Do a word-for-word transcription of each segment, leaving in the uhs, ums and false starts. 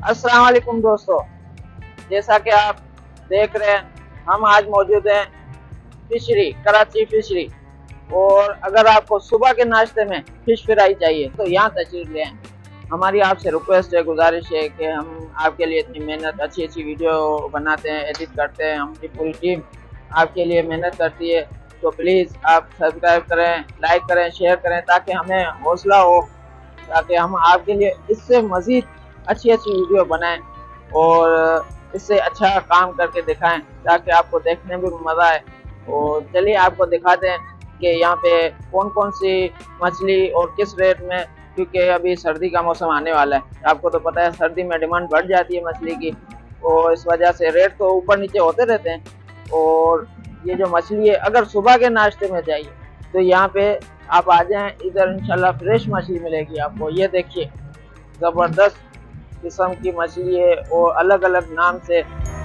अस्सलाम वालेकुम दोस्तों, जैसा कि आप देख रहे हैं हम आज मौजूद हैं फिशरी, कराची फिशरी। और अगर आपको सुबह के नाश्ते में फिश फ्राई चाहिए तो यहाँ तशरीफ ले आएं। हमारी आपसे रिक्वेस्ट है, गुजारिश है कि हम आपके लिए इतनी मेहनत, अच्छी अच्छी वीडियो बनाते हैं, एडिट करते हैं, हमारी पूरी टीम आपके लिए मेहनत करती है। तो प्लीज़ आप सब्सक्राइब करें, लाइक करें, शेयर करें ताकि हमें हौसला हो, ताकि हम आपके लिए इससे मज़ीद अच्छी अच्छी वीडियो बनाएं और इससे अच्छा काम करके दिखाएं ताकि आपको देखने में भी मज़ा आए। और चलिए आपको दिखाते हैं कि यहाँ पे कौन कौन सी मछली और किस रेट में, क्योंकि अभी सर्दी का मौसम आने वाला है। आपको तो पता है सर्दी में डिमांड बढ़ जाती है मछली की, और इस वजह से रेट तो ऊपर नीचे होते रहते हैं। और ये जो मछली है अगर सुबह के नाश्ते में चाहिए तो यहाँ पे आप आ जाएं, इधर इंशाल्लाह फ्रेश मछली मिलेगी आपको। ये देखिए ज़बरदस्त किस्म की मछली है और अलग अलग नाम से।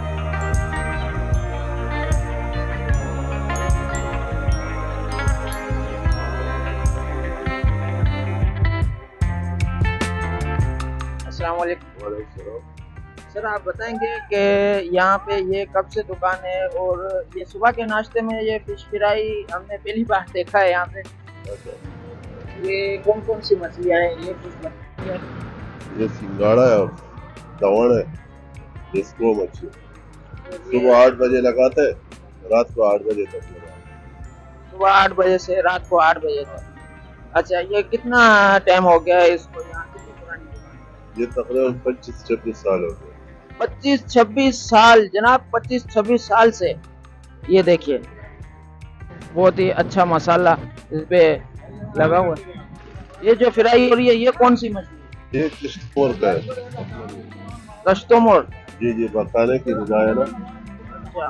अस्सलाम वालेकुम सर, आप बताएंगे कि यहाँ पे ये कब से दुकान है और ये सुबह के नाश्ते में ये फिश फ्राई हमने पहली बार देखा है यहाँ पे। ये कौन कौन सी मछलियाँ हैं? ये फिश मछली है, ये सिंगाड़ा है और तवण है, इसको मछली सुबह आठ बजे लगाते हैं, रात को आठ बजे तक लगाते। सुबह आठ बजे से रात को आठ बजे तक। अच्छा, ये कितना टाइम हो गया है इसको यहाँ? कितनी पुरानी दुकान है? ये तकरीबन पच्चीस छब्बीस साल हो गए। पच्चीस छब्बीस साल जनाब, पच्चीस छब्बीस साल से। ये देखिए बहुत ही अच्छा मसाला इस पे लगा हुआ है। ये जो फ्राई हो रही है ये कौन सी मछली है? ये किश्तमोर का है। कस्टमर? जी जी, पकाने की बजाय है ना। अच्छा,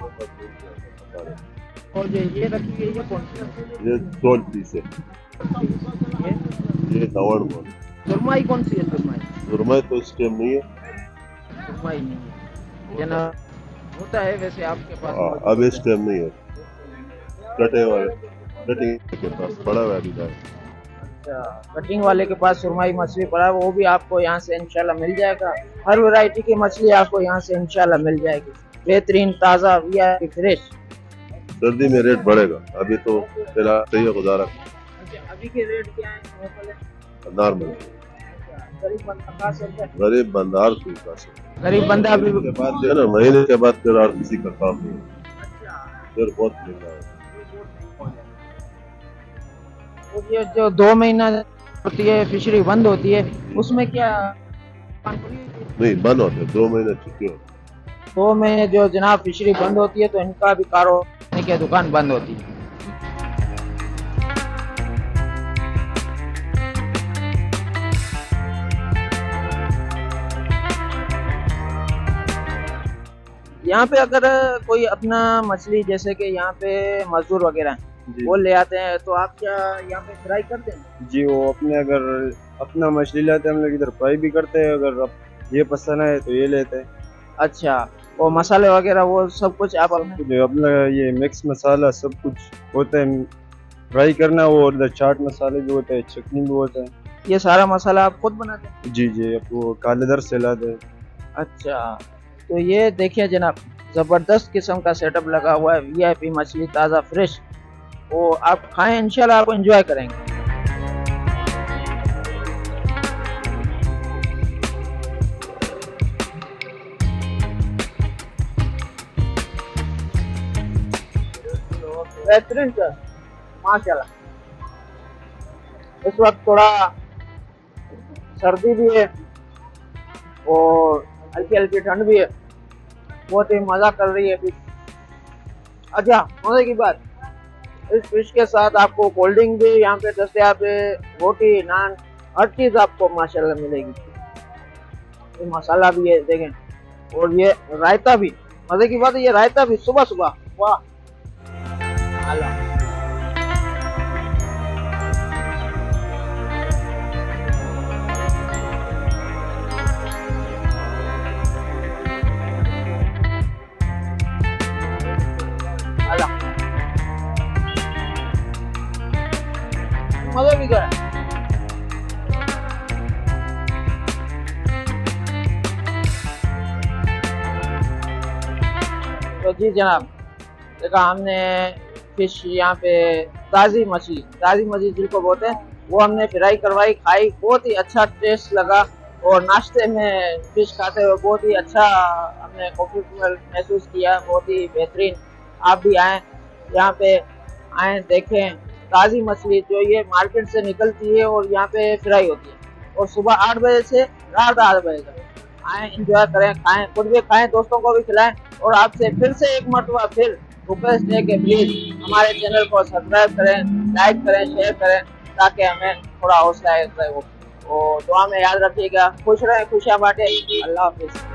और जो ये रखी है ये कौन सी है? ये सोल पीस है। ये ये तवण बोल। सुरमई कौन सी है? सुरमई? सुरमई तो इस टाइम नहीं है। सुरमई नहीं है जनाब, होता है वैसे आपके पास? आ, अब इस टाइम नहीं है। कटे वाले कटिंग के पास पड़ा हुआ है। अच्छा, कटिंग वाले के पास सुरमई मछली पड़ा है, वो भी आपको यहाँ से इंशाल्लाह मिल जाएगा। हर वैरायटी की मछली आपको यहाँ से इंशाल्लाह मिल जाएगी, बेहतरीन ताज़ा या फ्रेश। सर्दी में रेट बढ़ेगा, अभी तो फिलहाल सही है गुजारा। अच्छा, अभी के रेट क्या है? नॉर्मल। गरीब बंदा खा सकता है? गरीब बंदा कोई खा सकता है। गरीब बंदा भी के बाद जो है ना, महीने के बाद फिर और किसी का काम नहीं है, फिर बहुत महंगा है। और ये जो दो महीना होती है फिशरी बंद होती है उसमें क्या? नहीं, बंद होते हैं, दो महीने छुट्टी होती है। दो महीने जो जनाब फिशरी बंद होती है तो इनका भी कारोबार की दुकान बंद होती है। यहाँ पे अगर कोई अपना मछली, जैसे कि यहाँ पे मजदूर वगैरह वो ले आते हैं, तो आप क्या यहाँ पे फ्राई करते हैं? जी, वो अपने अगर अपना मछली लाते हैं हम लोग इधर फ्राई भी करते हैं, अगर ये पसंद आए तो ये लेते हैं। अच्छा, वो मसाले वगैरह वो सब कुछ आप अपने अपना ये मिक्स मसाला सब कुछ होता है फ्राई करना, वो उधर चाट मसाले भी होते हैं, चटनी भी होता है। ये सारा मसाला आप खुद बनाते हैं? जी जी, अब वो कालेदर से लाते हैं। अच्छा, तो ये देखिए जनाब ज़बरदस्त किस्म का सेटअप लगा हुआ है, वीआईपी मछली ताज़ा फ्रेश। वो आप खाएं, इंशाल्लाह आपको एंजॉय करेंगे। बेहतरीन सर, माशाल्लाह। इस वक्त थोड़ा सर्दी भी है और हल्की हल्की ठंड भी है, बहुत ही मज़ा कर रही है फिश। अच्छा, मज़े की बात, इस फिश के साथ आपको कोल्ड ड्रिंक भी यहाँ पे दस्तयाब है, रोटी नान हर चीज़ आपको माशाल्लाह मिलेगी। ये मसाला भी है देखें, और ये रायता भी। मज़े की बात है, ये रायता भी सुबह सुबह, वाह। मज़ा भी करा। तो जी जनाब, देखा हमने फिश यहाँ पे ताज़ी मछली ताज़ी मछली जिनको बोलते हैं वो हमने फ्राई करवाई, खाई, बहुत ही अच्छा टेस्ट लगा। और नाश्ते में फिश खाते हुए बहुत ही अच्छा हमने कंफर्टेबल महसूस किया, बहुत ही बेहतरीन। आप भी आएँ यहाँ पे, आएँ देखें ताज़ी मछली जो ये मार्केट से निकलती है और यहाँ पे फ्राई होती है, और सुबह आठ बजे से रात आठ बजे तक। आएँ, इंजॉय करें, खाएं, खुद भी खाएं, दोस्तों को भी खिलाएं। और आपसे फिर से एक मरतबा फिर रिक्वेस्ट है कि प्लीज़ हमारे चैनल को सब्सक्राइब करें, लाइक करें, शेयर करें, ताकि हमें थोड़ा हौसला रहे। वो दुआ में याद रखिएगा। खुश रहें, खुशियाँ बांटें। अल्लाह हाफिज़।